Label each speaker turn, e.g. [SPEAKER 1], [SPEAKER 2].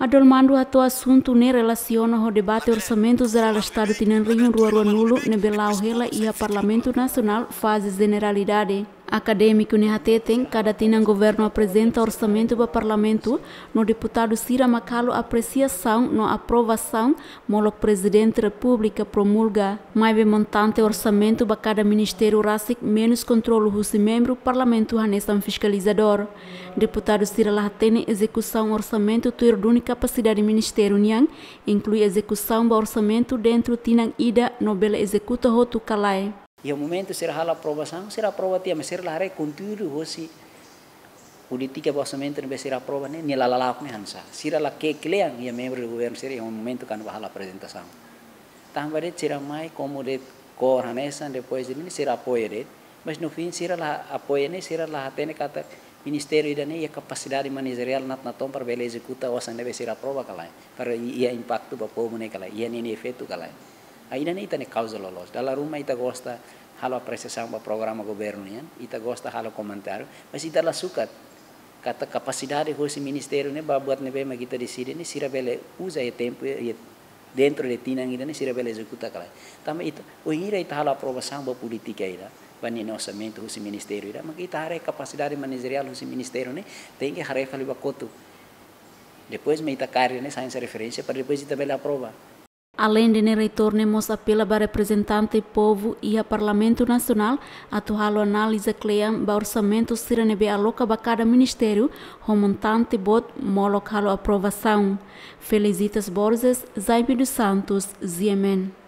[SPEAKER 1] Adolmando ato assunto ne relaciona ao debate orçamento geral do Estado tinan rinho rua nulo ne belau hela ia Parlamento Nacional fase generalidade. Acadêmico ne hateten cada tinan governo apresenta orçamento para Parlamento no deputado Cira Macalo apreciação no aprovação molok presidente República promulga mais bem montante orçamento para cada ministério racic menos controle os membro Parlamento hanesan fiscalizador. Deputado Cira Lahatene execução orçamento tuirduni capacidade ministério niang inclui execução do orçamento dentro tinan ida no bela executa hotu kalai.
[SPEAKER 2] E o momento será a aprovação, será aprovada, mas será a conteúdo hoje política do orçamento não vai ser aprovada nem lá com hansa. Será lá que client e membro do governo será um momento quando vai a apresentação. Também será mais como de coordenação depois de será apoio mas no fim será lá apoio nem será lá até kata ministério e a capacidade managerial na tom para bela executar o orçamento deve ser aprovado kalai para ia impacto para povo nem kalai ia nem efeito kalai. Ainda nem tem causa lolos. Dalam rumah ita gosta halo apresiação para programa governo nian, ita gosta halo comentário, mas ita lah suka kata capacidade hoje ministério ne buat nebe mas kita decide ni sira bele usa e tempo e dentro de tinang ida ni sira bele executa kala. Também ita o ira ita halo aprovação para política ida, bani orçamento hoje ministério ida, mas ita hare capacidade managerial hoje ministério ne tem que hare fali bakoto. Depois me ita carga ne sains referência para depois ita bele aprova.
[SPEAKER 1] Além de retornemos apela para representante povo e a Parlamento Nacional, atual análise clean ba orçamento siranebe aloca ba cada ministério, o montante bot molocalo aprovação. Felicitas Borges, Zaime dos Santos, Ziemen.